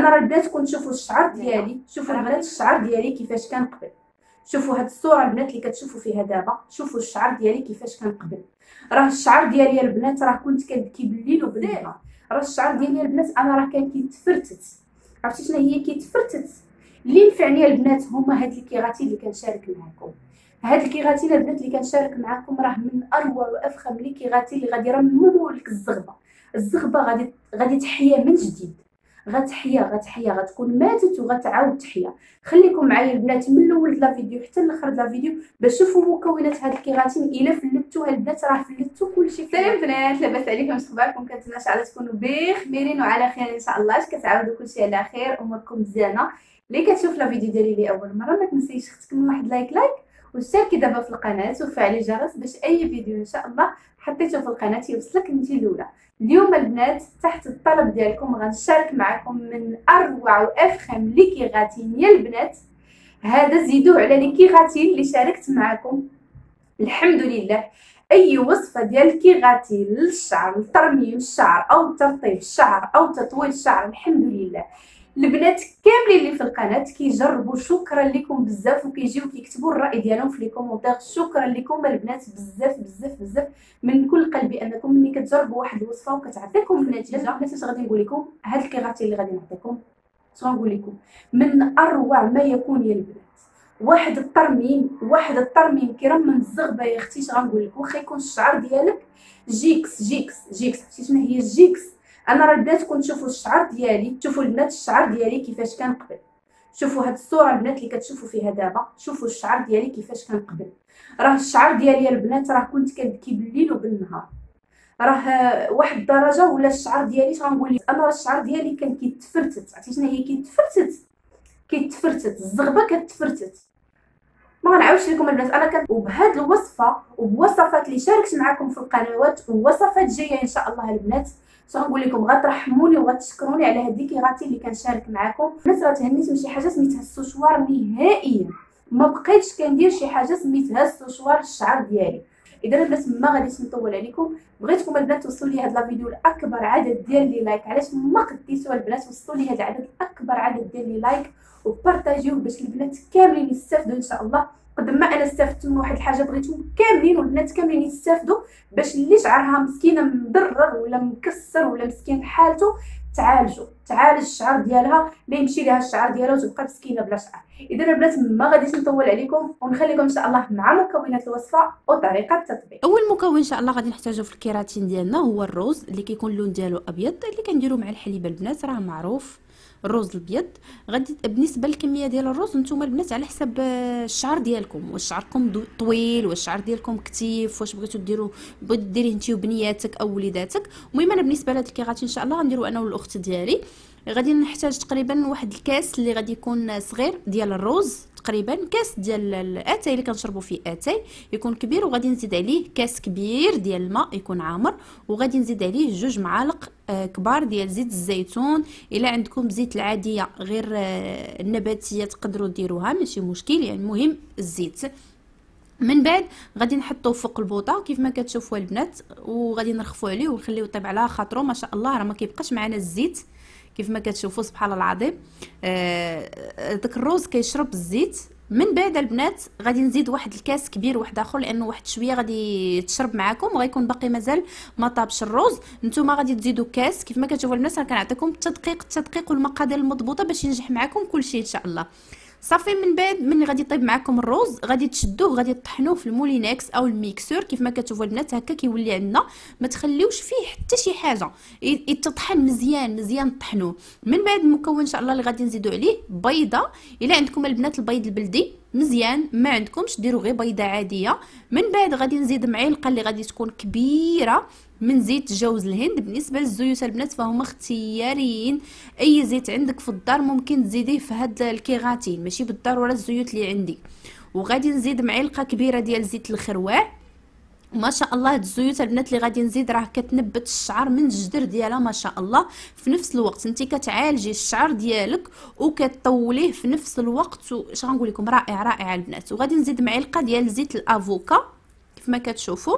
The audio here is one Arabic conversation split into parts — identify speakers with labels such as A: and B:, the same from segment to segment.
A: انا راه البنات كنت شوفوا الشعر ديالي، شوفوا البنات الشعر ديالي كيفاش كان قبل. شوفوا هاد الصوره البنات اللي كتشوفوا فيها دابا، شوفوا الشعر ديالي كيفاش كان قبل. راه الشعر ديالي البنات راه كنت كنبكي بالليل وبالنهار. راه الشعر ديالي البنات انا راه كان كيتفرتت. عرفتي شنو هي كيتفرتت؟ اللي نفعني البنات هما هاد الكيغاتي اللي كنشارك معكم. هاد الكيغاتي البنات اللي كنشارك معكم راه من اروع وافخم لي كيغاتي اللي غادي يرمموا لك الزغبه. الزغبه غادي تحيا من جديد، غتحيا غتكون ماتت وغتعاود تحيا. خليكم معايا البنات من الاول لا فيديو حتى لاخر لا فيديو باش تشوفوا مكونات هاد الكيغاتين. الا فلتوها البنات راه فلتو كلشي. سلام بنات، لاباس عليكم؟ اش اخباركم؟ كنتمنى ان شاء الله تكونوا بخير وعلى خير ان شاء الله. اش كتعاودوا كلشي على خير، اموركم مزيانه. اللي كتشوف لا فيديو ديالي لأول مره ما تنسيش اختك من واحد لايك واشتركي دابا في القناه وفعلي الجرس باش اي فيديو ان شاء الله حطيته في القناه يوصلك انت الاولى. اليوم البنات تحت الطلب ديالكم غنشارك معكم من اروع وافخم لي كيغاتين يا البنات. هذا زيدوه على لي كيغاتين اللي شاركت معكم. الحمد لله اي وصفه ديال كيغاتي للشعر، لترميم الشعر او ترطيب الشعر او تطويل الشعر، الحمد لله البنات كاملين اللي في القناه كيجربوا. شكرا لكم بزاف وكيجيو كيكتبوا الراي ديالهم في لي كومونتير. شكرا لكم البنات بزاف بزاف بزاف من كل قلبي، انكم ملي كتجربوا واحد الوصفه وكتعطيكم النتيجه. البنات اش غادي نقول لكم؟ هاد الكيغاتي اللي غادي نعطيكم اش غنقول لكم من اروع ما يكون يا البنات. واحد الترميم كيرمم الزغبه يا اختي. اش غنقول لك؟ واخا يكون الشعر ديالك جيكس. عرفتي شنو هي الجيكس؟ انا راه البنات كنت شوفوا الشعر ديالي، شوفوا البنات الشعر ديالي كيفاش كان قبل. شوفوا هاد الصوره البنات اللي كتشوفوا فيها دابا، شوفوا الشعر ديالي كيفاش كان قبل. راه الشعر ديالي البنات راه كنت كنبكي بالليل وبالنهار. راه واحد الدرجه ولا الشعر ديالي اش غنقول لك؟ انا راه الشعر ديالي كان كيتفرتت. عرفتي شنو هي كيتفرتت الزغبه كتفرتت. ما غنعاودش لكم البنات. انا كنت وبهاد الوصفه وبوصفات اللي شاركت معكم في القنوات ووصفات جايه ان شاء الله البنات. غنقول لكم غترحموني وغتشكروني على هاد الكيغاتي اللي كنشارك معكم. الناس راه تهنيت من شي حاجه سميتها السوشوار نهائيا، ما بقيتش كندير شي حاجه سميتها السوشوار الشعر ديالي. اذا البنات ما غاديش نطول عليكم، بغيتكم البنات توصلوا لي هاد الفيديو لاكبر عدد ديال لي لايك. علاش ما قديتوا البنات؟ وصلوا لي هاد العدد اكبر عدد ديال لي لايك وبارطاجيوه باش البنات كاملين يستافدوا ان شاء الله. قد ما انا استفدت من واحد الحاجه بغيتهم كاملين والبنات كاملين يستافدوا، باش اللي شعرها مسكينه مضرر ولا مكسر ولا مسكين حالته تعالج الشعر ديالها، لا يمشي لها الشعر ديالها وتبقى مسكينه بلا شعر. اذا البنات ما غاديش نطول عليكم ونخليكم ان شاء الله مع مكونات الوصفه وطريقه التطبيق.
B: اول مكون ان شاء الله غادي نحتاجو في الكيراتين ديالنا هو الروز اللي كيكون اللون ديالو ابيض، اللي كنديرو مع الحليب البنات راه معروف الروز الابيض. غادي بالنسبه للكميه ديال الروز نتوما البنات على حسب الشعر ديالكم، واش شعركم طويل، واش الشعر ديالكم كثيف، واش بغيتو ديري انت وبنياتك او وليداتك. المهم انا بالنسبه لهاد الكيغاتي ان شاء الله غنديرو انا والاخت ديالي. غادي نحتاج تقريبا واحد الكاس اللي غادي يكون صغير ديال الروز، تقريبا كاس ديال الاتاي اللي كنشربوا فيه اتاي يكون كبير، وغادي نزيد عليه كاس كبير ديال الماء يكون عامر، وغادي نزيد عليه 2 معالق كبار ديال زيت الزيتون. الا عندكم زيت العاديه غير النباتيه تقدروا ديروها ماشي مشكل، يعني المهم الزيت. من بعد غادي نحطوه فوق البوطه كيف ما كتشوفوا البنات، وغادي نرخفوا عليه ونخليوه يطيب على خاطرو. ما شاء الله راه ما كيبقاش معنا الزيت كيف ما كتشوفوا سبحان الله العظيم. داك الروز كيشرب الزيت. من بعد البنات غادي نزيد واحد الكاس كبير واحد اخر، لانه واحد شويه غادي تشرب معاكم وغيكون باقي مازال ما طابش الروز. نتوما غادي تزيدوا كاس كيف ما كتشوفوا البنات. راه كنعطيكم التدقيق والمقادير المضبوطه باش ينجح معاكم كلشي ان شاء الله. صافي من بعد ملي غادي يطيب معكم الروز غادي تشدوه غادي تطحنوه في المولينكس او الميكسور كيف ما كتشوفوا البنات. هكا كيولي عندنا، ما تخليوش فيه حتى شي حاجه، يتطحن مزيان طحنوه. من بعد المكون ان شاء الله اللي غادي نزيدوا عليه بيضه. الا عندكم البنات البيض البلدي مزيان، ما عندكمش ديروا غير بيضه عاديه. من بعد غادي نزيد معلقه اللي غادي تكون كبيره من زيت جوز الهند. بالنسبه للزيوت البنات فهما اختياريين، اي زيت عندك في الدار ممكن تزيديه في هاد الكيغاتين، ماشي بالضروره الزيوت اللي عندي. وغادي نزيد معلقه كبيره ديال زيت الخروع. ما شاء الله هاد الزيوت البنات اللي غادي نزيد راه كتنبت الشعر من الجدر ديالها ما شاء الله. في نفس الوقت انت كتعالجي الشعر ديالك وكتطوليه في نفس الوقت. واش غنقول لكم رائع البنات. وغادي نزيد معلقه ديال زيت الافوكا كيف ما كتشوفوا.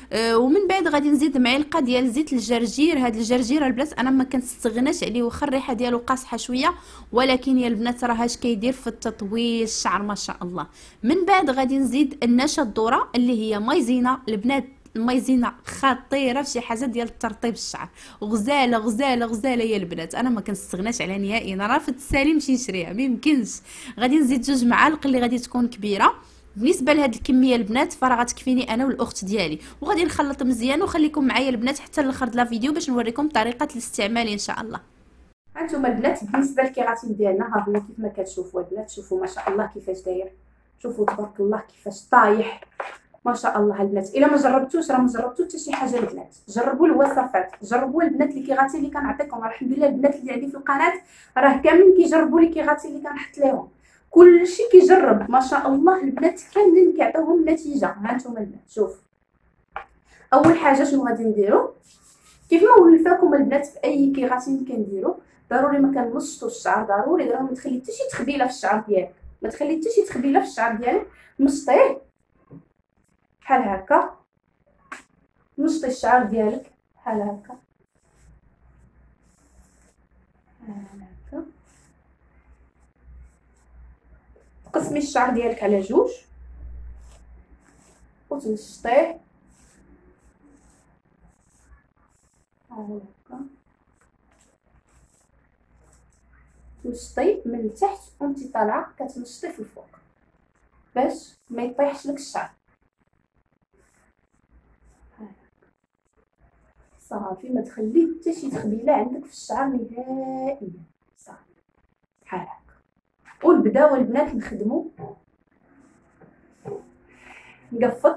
B: ومن بعد غادي نزيد معلقه ديال زيت الجرجير. هاد الجرجير البنات انا ما كنستغناش عليه، واخا الريحه ديالو قاصحه شويه، ولكن يا البنات راه اش كيدير في التطويل الشعر ما شاء الله. من بعد غادي نزيد النشا الذره اللي هي مايزينا البنات. المايزينا خطيره في شي حاجه ديال ترطيب الشعر، غزاله غزاله غزاله يا البنات، انا ما كنستغناش عليها نهائيا، راه في التسالي نمشي نشريها ما يمكنش. غادي نزيد 2 معالق اللي غادي تكون كبيره. بالنسبه لهاد الكميه البنات فراه غتكفيني انا والاخت ديالي، وغادي نخلط مزيان. وخليكم معايا البنات حتى الاخر د الفيديو باش نوريكم طريقه الاستعمال ان شاء الله.
A: هانتوما البنات بالنسبه للكيراتين ديالنا ها هو كيف ما كتشوفوا البنات، شوفوا ما شاء الله كيفاش داير، شوفوا تبارك الله كيفاش طايح ما شاء الله البنات. الا ما جربتوش راه ما جربتو حتى شي حاجه البنات، جربوا الوصفات، جربوا البنات اللي كيغاتي اللي كنعطيكم. الحمد لله البنات اللي عندي في القناه راه كاملين كيجربوا لي كيغاتي اللي كنحط لهم، كلشي كيجرب ما شاء الله البنات كاملين كيعطيوهم نتيجه. هانتوما البنات شوف، اول حاجه شنو غادي نديرو كيف ما ولفاكم البنات في اي كيغاتين كنديرو، ضروري ما كنمشطوا الشعر، ضروري ما تخلي حتى شي تخبيله في الشعر ديالك، ما تخلي حتى شي تخبيله في الشعر ديالك، مشطيه بحال هكا، مشطي الشعر ديالك بحال هكا بحال هكا، قسمي الشعر ديالك على 2 وتمشطيه بحال هكا، تمشطي من التحت وانتي طالعه كتمشطي في الفوق باش ما يطيحش لك الشعر. صافي ما تخلي حتى شي تخبيله عندك في الشعر نهائيا، صافي بحال هكا. ونبداو البنات نخدمو نقفط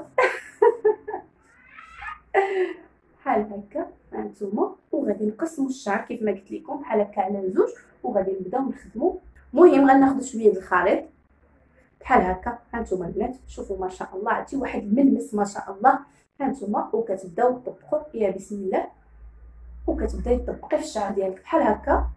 A: بحال هكا هانتوما، وغادي نقسمو الشعر كيف ما قلت لكم بحال هكا على 2 وغادي نبداو نخدمو. المهم غناخدو شويه د الخليط بحال هكا هانتوما البنات، شوفوا ما شاء الله عرفتي واحد الملمس ما شاء الله هانتوما، وكتبداو تطبقوا يا بسم الله، وكتبداي تطبقي في الشعر ديالك بحال هكا،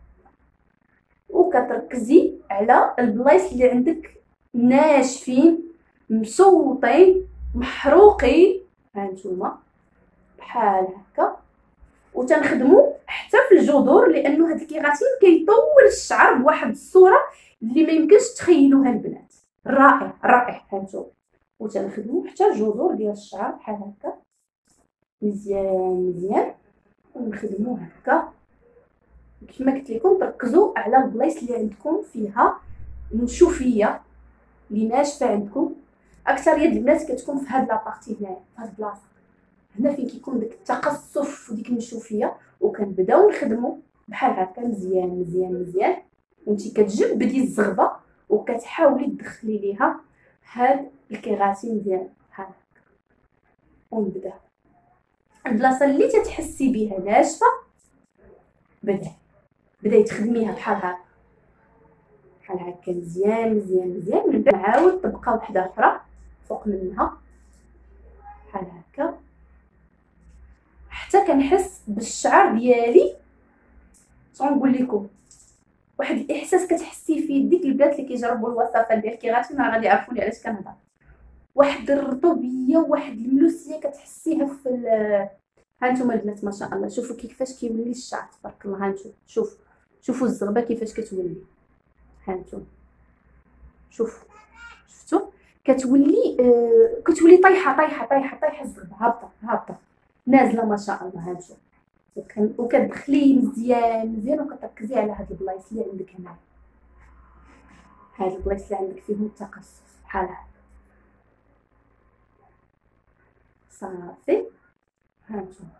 A: وكتركزي على البلايص اللي عندك ناشفين مصوطين محروقين هانتوما بحال هكا، وتنخدموا حتى في الجذور لانه هاد الكيغاتين كيطول الشعر بواحد الصوره اللي ما يمكنش تخيلوها البنات، رائع رائع هانتوما. وتنخدموا حتى الجذور ديال الشعر بحال هكا مزيان مزيان، ونخدموا هكا كما قلت لكم، تركزوا على البلايص اللي عندكم فيها نشوفيه اللي ناشفه عندكم. اكثريه البنات كتكون في هاد لابارتي هنايا في هاد البلاصه هنا فين كيكون داك التقصف وديك النشوفيه، وكنبداو نخدموا بحال هكا مزيان مزيان مزيان، وانتي كتجبدي الزغبه وكتحاولي تدخلي ليها هاد الكيغاتين ديال بحال هكا. ونبدا البلاصه اللي تتحسي بها ناشفه بداي تخدميها بحال هكا بحال هكا مزيان مزيان مزيان. من بعد نعاود طبقه وحده اخرى فوق منها بحال هكا حتى كنحس بالشعر ديالي. غنقول لكم واحد الاحساس كتحسي فيه، ديك البنات اللي كيجربوا الوصفات ديال كيغاتين راه غادي يعرفوني علاش كنهضر، واحد الرطوبيه وواحد الملوسيه كتحسيها في هانتوما البنات ما شاء الله. شوفوا كيفاش كيولي الشعر تبارك الله، هانتوما شوفوا الزغبه كيفاش كتولي، هانتوما شفتوا كتولي طايحه الزغبه، هابطه نازله ما شاء الله هانتوما. وكتدخليه مزيان مزيان وكتركزي على هاد البلايص اللي عندك هنا، هاد البلايص اللي عندك فيهم التقصف بحال هكا صافي. هانتوما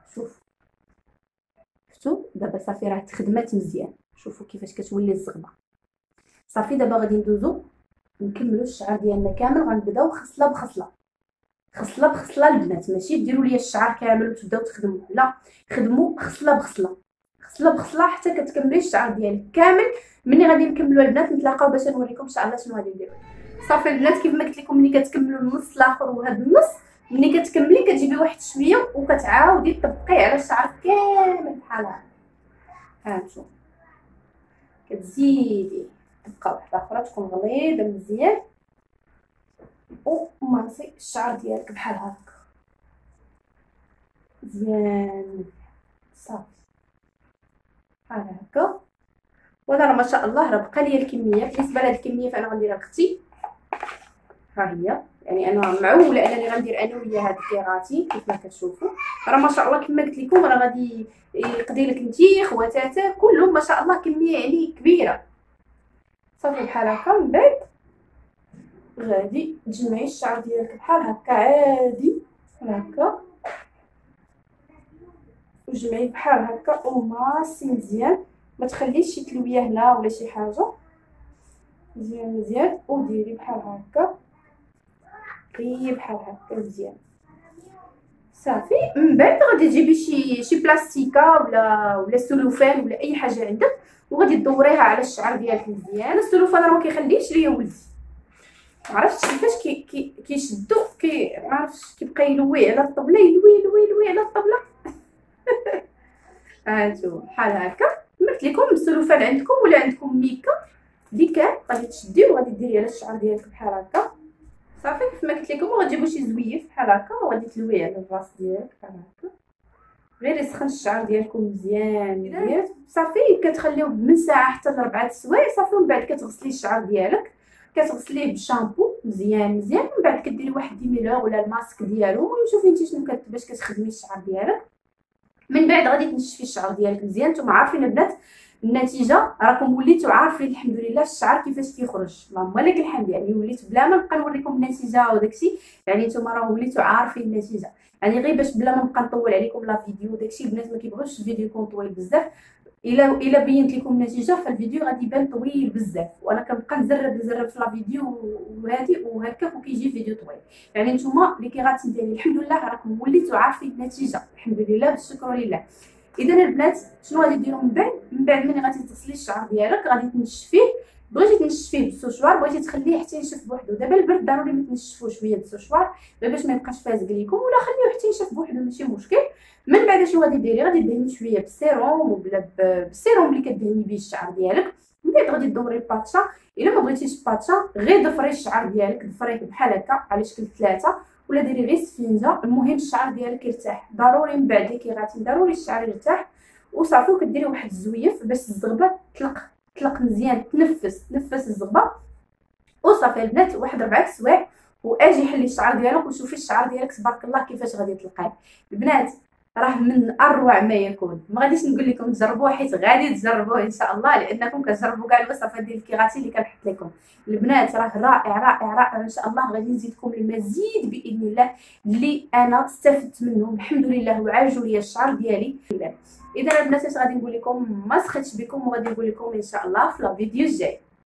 A: شفتوا دابا صافي راه تخدمات مزيان، شوفوا كيفاش كتولي الزغبه. صافي دابا غادي ندوزو نكملوا الشعر ديالنا كامل، غنبداو خصله بخصله البنات، ماشي ديروا ليا الشعر كامل وتبداو تخدموا، لا خدموا خصله بخصله حتى كتكملي الشعر ديالك كامل. ملي غادي نكملوا البنات نتلاقاو باش نوريكم ان شاء الله شنو غادي نديروا. صافي البنات كيف ما قلت لكم ملي كتكملوا النص الاخر وهذا النص، ملي كتكملي كتجيبي واحد شويه وكتعاودي تطبقيه على الشعر كامل بحال هكا. هانتوما كتزيدي طبقه واحده اخرى تكون غليظه مزيان وماسي الشعر ديالك بحال هكا مزيان صافي بحال هكا. وانا راه ما شاء الله راه بقى لي الكميه. بالنسبه لهاد الكميه فانا غنديرها لاختي، ها هي. يعني انا معوله انني غندير انا ويا هاد الكيراتين كيف ما كتشوفوا. راه ما شاء الله كما قلت لكم راه غادي يقضي لك نتي خواتاته كلهم ما شاء الله كميه يعني كبيره. صافي بحال هكا. من بعد غادي تجمعي الشعر ديالك بحال هكا عادي بحال هكا، وجمعيه بحال هكا وماسي مزيان، ما تخليش شي تلويه هنا ولا شي حاجه. مزيان مزيان وديري بحال هكا غير بحال هكا مزيان صافي. من بعد غادي تجيبي شي بلاستيكه ولا سلوفان ولا اي حاجه عندك، وغادي تدوريها على الشعر ديالك مزيان. السلوفان راه ما كيخليش ليا ولدي، ما عرفتش كيفاش كيشدو ما عرفتش كيبقى يلوي على الطبله، يلوي على الطبله. هانتو بحال هكا. قلت لكم السلوفان عندكم ولا عندكم ميكا ديكان غادي تشديه وغادي ديري على الشعر ديالك بحال هكا صافي. كيف ما قلت لكم وغتجيبوا شي زويف بحال هكا وغادي تلويه على الراس ديالك بحال هكا. غير يسخن الشعر ديالكم مزيان صافي. كتخليوه من ساعه حتى ل4 سوايع صافي. ومن بعد كتغسلي الشعر ديالك، كتغسليه بالشامبو مزيان. من بعد كديري واحد ديميلور ولا الماسك ديالو. المهم شوفي انت شنو باش كتخدمي الشعر ديالك. من بعد غادي تنشفي الشعر ديالك مزيان. نتوما عارفين البنات النتيجه، راكم وليتوا عارفين الحمد لله الشعر كيفاش كيخرج، اللهم لك الحمد. يعني وليت بلا ما نبقى نوريكم النتيجه وداكشي، يعني نتوما راه وليتوا عارفين النتيجه. يعني غير باش بلا ما نبقى نطول عليكم لا فيديو داكشي. البنات ما كيبغوش الفيديو يكون طويل بزاف. الا بينت لكم النتيجه فالفيديو غادي يبان طويل بزاف، وانا كنبقى نزرب في لا فيديو وهادي وهكا وكيجي فيديو طويل. يعني نتوما اللي كيغاتي ديالي الحمد لله راكم وليتوا عارفين النتيجه الحمد لله بالشكر لله. اذا البنات شنو غادي ديروا من بعد ملي غادي تغسلي الشعر ديالك غادي تنشفيه. بغيتي تنشفيه بالسوشوار، بغيتي تخليه حتى ينشف بوحدو. دابا البرد ضروري ما تنشفوش شويه بالسوشوار غير باش ما يبقاش فازق ليكم، ولا خليوه حتى ينشف بوحدو ماشي مشكل. من بعد شنو غادي ديري؟ غادي دهني شويه بالسيروم ولا بالسيروم اللي كدهني به الشعر ديالك. من بعد غادي تدوري الباتشا. الا ما بغيتيش باتشا غير ضفري الشعر ديالك، ضفريه بحال هكا على شكل 3 ولا ديري غير سفنجه. المهم الشعر ديالك يرتاح ضروري. من بعد كيغاتي ضروري الشعر يرتاح وصافي. وكديري واحد الزويف باش الزغبه تطلق مزيان، تنفس الزغبه وصافي. البنات واحد 4 سوايع واجي حلي الشعر ديالك وشوفي الشعر ديالك تبارك الله كيفاش غادي تلقاه. البنات راه من اروع ما يكون. ما غاديش نقول لكم تجربوه حيت غادي تجربوه ان شاء الله، لانكم كتجربوا كاع الوصفات ديال الكيغاتي اللي كنحط لكم. البنات راه رائع ان شاء الله. غادي نزيدكم المزيد باذن الله اللي انا استفدت منهم الحمد لله وعالجوا لي الشعر ديالي. اذا البنات اش غادي نقول لكم، ما سخيتش بكم وغادي نقول لكم ان شاء الله في الفيديو الجاي.